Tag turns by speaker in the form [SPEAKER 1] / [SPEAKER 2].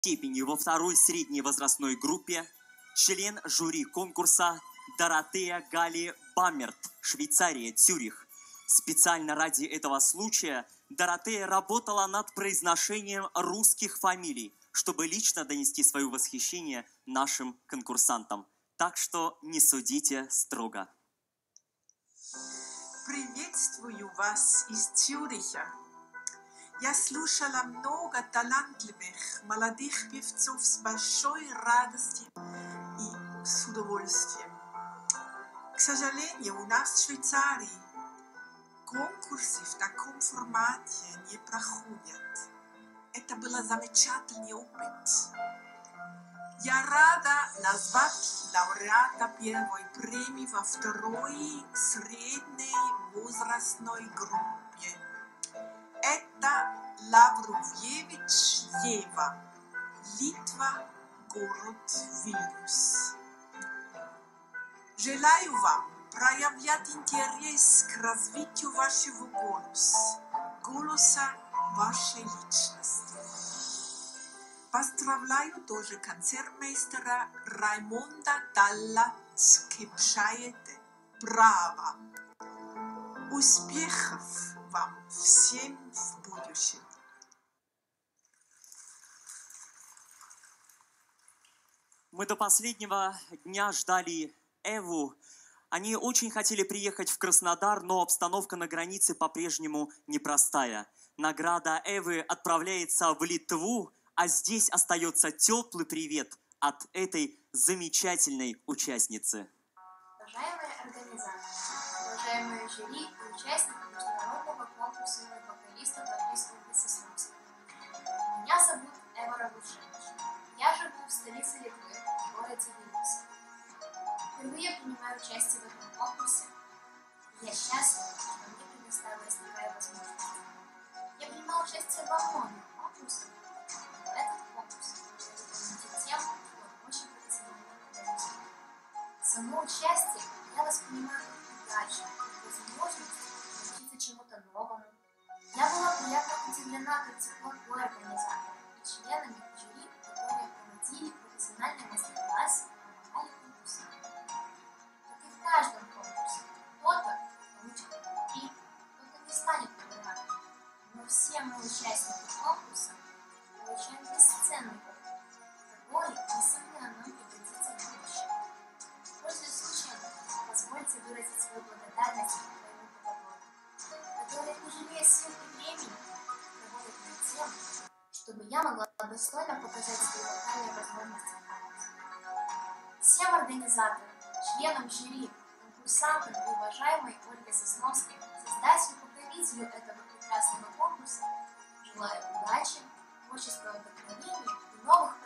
[SPEAKER 1] степени во второй средней возрастной группе член жюри конкурса Доротея Гали Баммерт, Швейцария, Цюрих. Специально ради этого случая Доротея работала над произношением русских фамилий, чтобы лично донести свое восхищение нашим конкурсантам. Так что не судите строго.
[SPEAKER 2] Приветствую вас из Цюриха. Я слушала много талантливых молодых певцов с большой радостью и с удовольствием. К сожалению, у нас в Швейцарии конкурсы в таком формате не проходят. Это был замечательный опыт. Я рада назвать лауреата первой премии во второй средней возрастной группе. Это Лавровьевич Ева, Литва, город Вильнюс. Желаю вам проявлять интерес к развитию вашего голоса вашей личности. Поздравляю тоже концертмейстера Раймонда Далла Скипшаете. Браво! Успехов вам всем в будущем!
[SPEAKER 1] Мы до последнего дня ждали Эву. Они очень хотели приехать в Краснодар, но обстановка на границе по-прежнему непростая. Награда Эвы отправляется в Литву, а здесь остается теплый привет от этой замечательной участницы.
[SPEAKER 3] Уважаемые организаторы, уважаемые жюри и участники международного конкурса вокалистов Латвийской Сосновской. Меня зовут Эва Рагушевич. Я живу в столице Литвы, в городе Вильнюс. Впервые принимаю участие в этом конкурсе. Я счастлива, что мне предоставилась такая возможность. Я принимала участие во многих конкурсах. Этот конкурс будет тем, что он очень профессионально подается. Само участие я воспринимаю как удачу, как возможность научиться чему-то новому. Я была приятно удивлена как теплотой организаторов и членами жюри, которые проводили профессиональный мастер-класс и помогали конкурсантам. Как и в каждом конкурсе, кто-то получит приз, кто-то не станет лауреатом. Но все мы участники конкурса получаем бесценный опыт, который, несомненно, пригодится в будущем. Пользуясь случаем, позвольте выразить свою благодарность моему педагогу, который, не жалея сил и времени, работает над тем, чтобы я могла достойно показать свои вокальные возможности в конкурсе. Всем организаторам, членам жюри, конкурсантам и уважаемой Ольге Сосновской, создателю и покровителю этого прекрасного конкурса, желаю удачи, творческого вдохновения и новых